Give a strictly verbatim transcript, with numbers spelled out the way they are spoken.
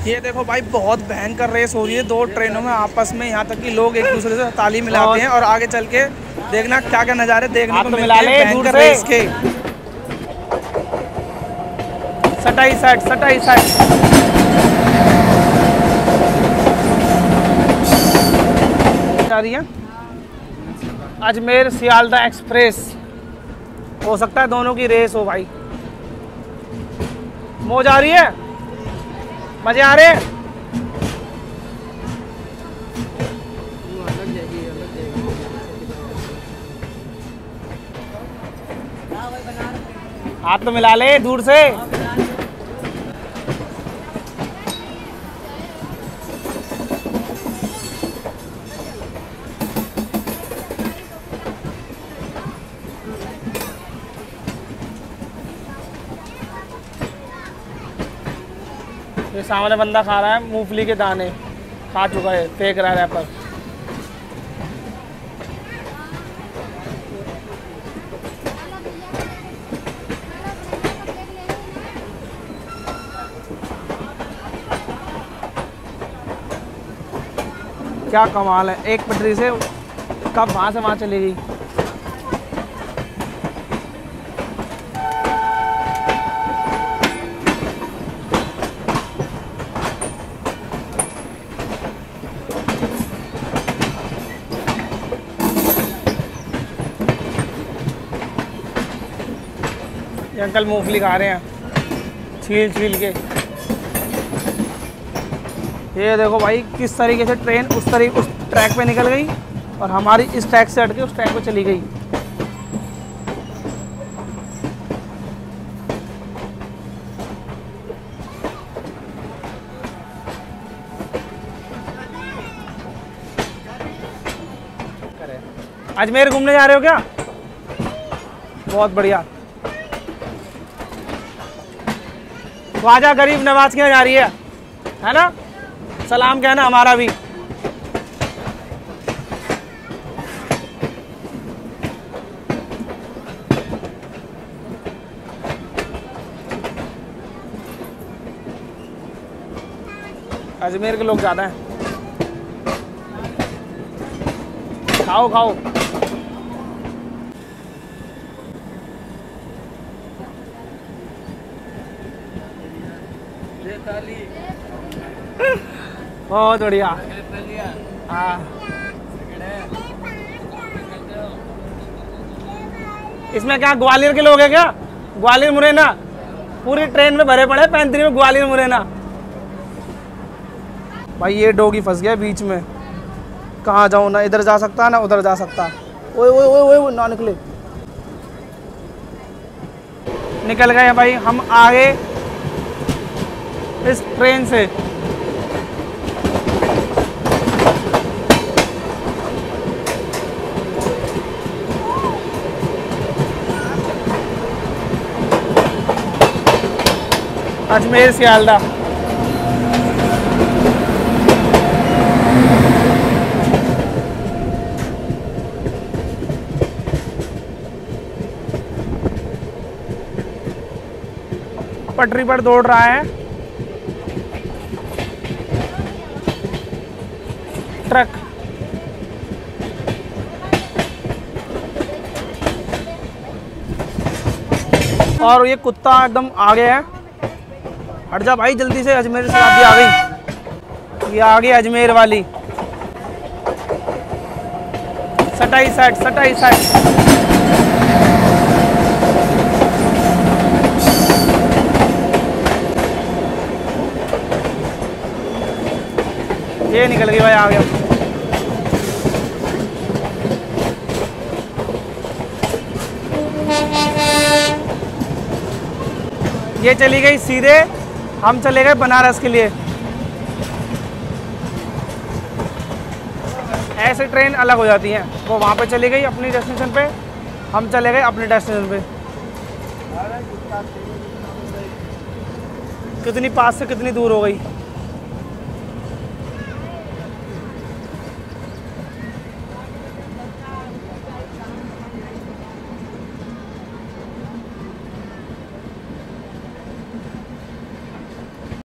ये देखो भाई बहुत भयंकर रेस हो रही है दो ट्रेनों में आपस में, यहाँ तक कि लोग एक दूसरे से ताली मिलाते हैं और आगे चल के देखना क्या क्या नज़ारे देखने को तो मिलते हैं भयंकर रेस के। सटाई साइड सटाई साइड आ रही है अजमेर सियालदा एक्सप्रेस। हो सकता है दोनों की रेस हो भाई। मौज आ रही है, मजे आ रहे हैं। हाथ तो मिला ले दूर से। ये सामने बंदा खा रहा है मूंगफली के दाने, खा चुका है, फेंक रहा है रैपर। क्या कमाल है, एक पटरी से कब वहाँ से वहाँ चली गई। ये अंकल मूंगफली खा रहे हैं छील छील के। ये देखो भाई किस तरीके से ट्रेन उस तरीके उस ट्रैक पे निकल गई और हमारी इस ट्रैक से हट के उस ट्रैक पे चली गई। अजमेर घूमने जा रहे हो क्या? बहुत बढ़िया। ख्वाजा गरीब नवाज के यहाँ जा रही है, है ना? सलाम कहना हमारा भी। अजमेर के लोग ज़्यादा हैं। खाओ खाओ। बहुत बढ़िया। हाँ इसमें क्या ग्वालियर के लोग हैं क्या? ग्वालियर मुरैना पूरी ट्रेन में भरे पड़े, पैंतरी में ग्वालियर मुरैना। भाई ये डोगी फंस गया बीच में, कहाँ जाऊँ, ना इधर जा सकता ना उधर जा सकता। ओए ओए ओए ओए ना निकले, निकल गए भाई हम आगे इस ट्रेन से। अजमेर सियालदा। पटरी पर दौड़ रहा है ट्रक। और ये कुत्ता एकदम आगे है। हट जा भाई जल्दी से, अजमेर से आगे आ गई। ये आगे अजमेर वाली। सटाई साइड सटाई साइड। ये निकल गई भाई, आ गया। ये चली गई सीधे, हम चले गए बनारस के लिए। ऐसे ट्रेन अलग हो जाती हैं, वो वहाँ पे चली गई अपनी डेस्टिनेशन पे, हम चले गए अपने डेस्टिनेशन पे। कितनी पास से कितनी दूर हो गई।